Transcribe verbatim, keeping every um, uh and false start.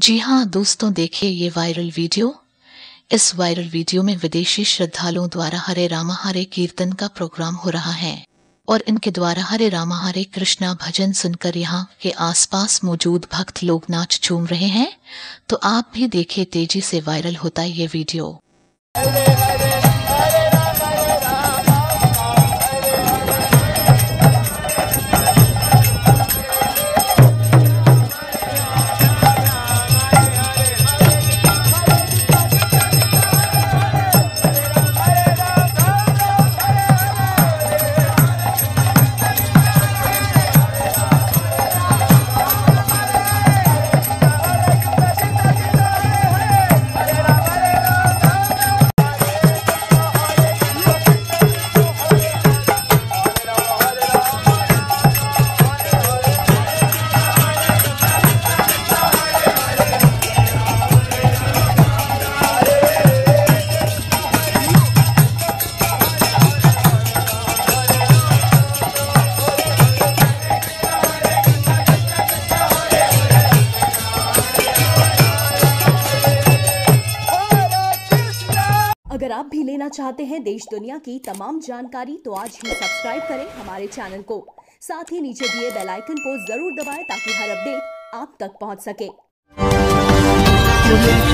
जी हाँ दोस्तों, देखिए ये वायरल वीडियो। इस वायरल वीडियो में विदेशी श्रद्धालुओं द्वारा हरे रामा हरे कीर्तन का प्रोग्राम हो रहा है और इनके द्वारा हरे रामा हरे कृष्णा भजन सुनकर यहाँ के आसपास मौजूद भक्त लोग नाच झूम रहे हैं। तो आप भी देखिए, तेजी से वायरल होता है ये वीडियो। अगर आप भी लेना चाहते हैं देश दुनिया की तमाम जानकारी तो आज ही सब्सक्राइब करें हमारे चैनल को। साथ ही नीचे दिए बेल आइकन को जरूर दबाएं ताकि हर अपडेट आप तक पहुंच सके।